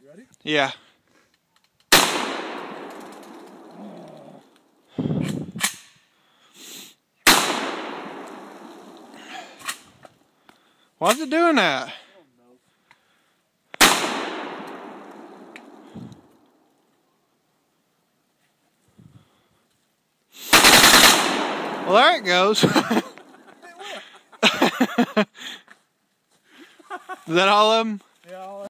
You ready? Yeah. Why's it doing that? I don't know. Well, there it goes. Is that all of them? Yeah.